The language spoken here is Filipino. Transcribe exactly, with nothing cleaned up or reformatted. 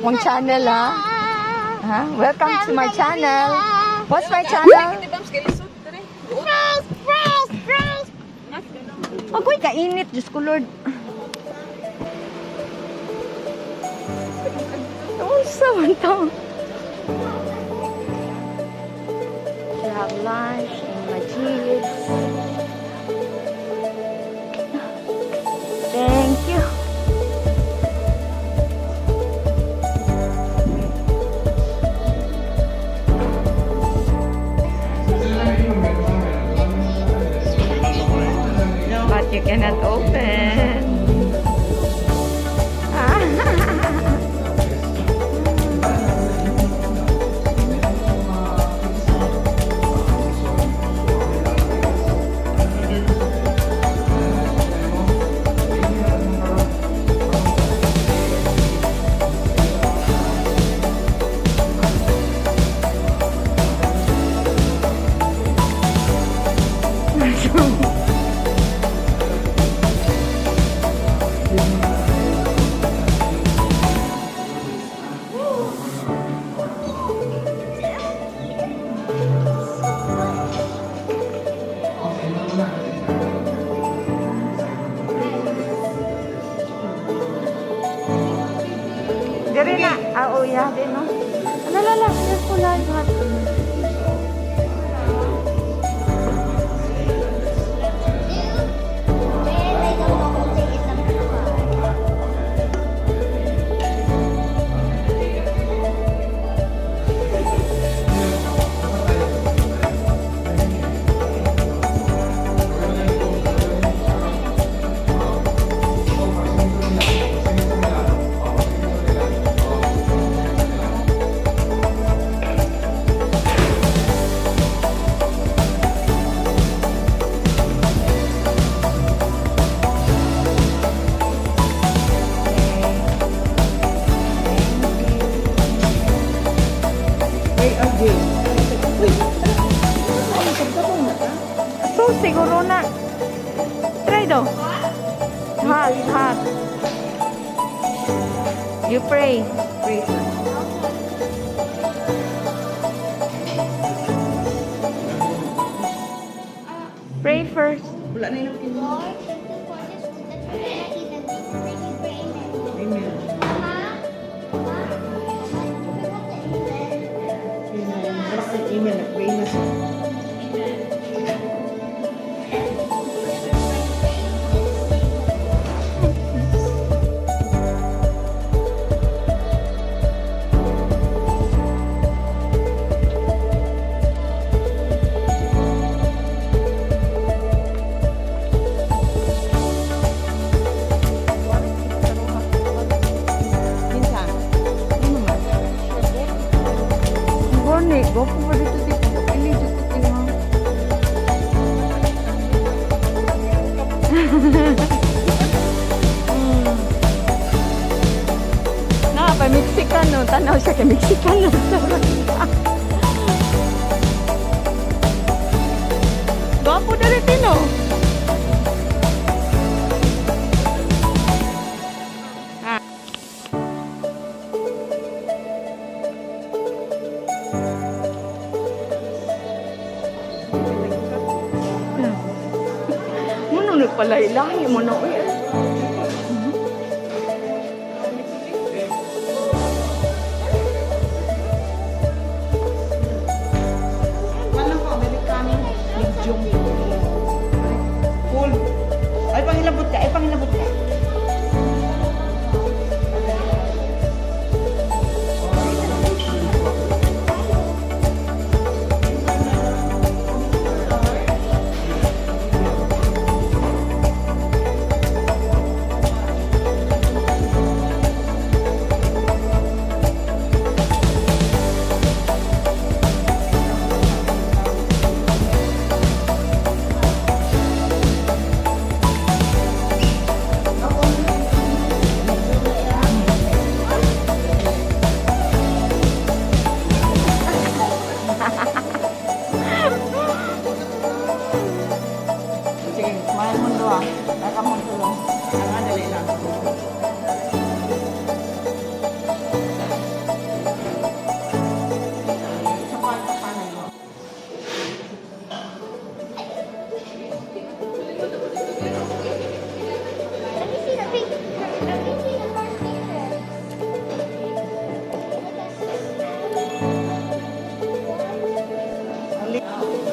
akong channel, ha? Ha? Welcome to my channel. What's my channel? Press, press, press. Agoy, kainit. Diyos ko, Lord. Ano sa ito? We have lunch in Majid. Thank you. But you cannot open. Dari na. Ah, oh, yeah, din, no? Alala, just pula. So, siguro na. Try daw. Hot, hot. You pray. Pray first. Pray first. Wala na yung Amen. Amen. Pray na siya. Go for dito dito. Pili dito dito. Na, pa Mexican no, tanaw siya kay Mexican no. Go po dito no. Palay-lahi mo na uy. Walang ko, Amerikano. Medium. Full. Ay, pangilabot ka. Ay, pangilabot ka. Li-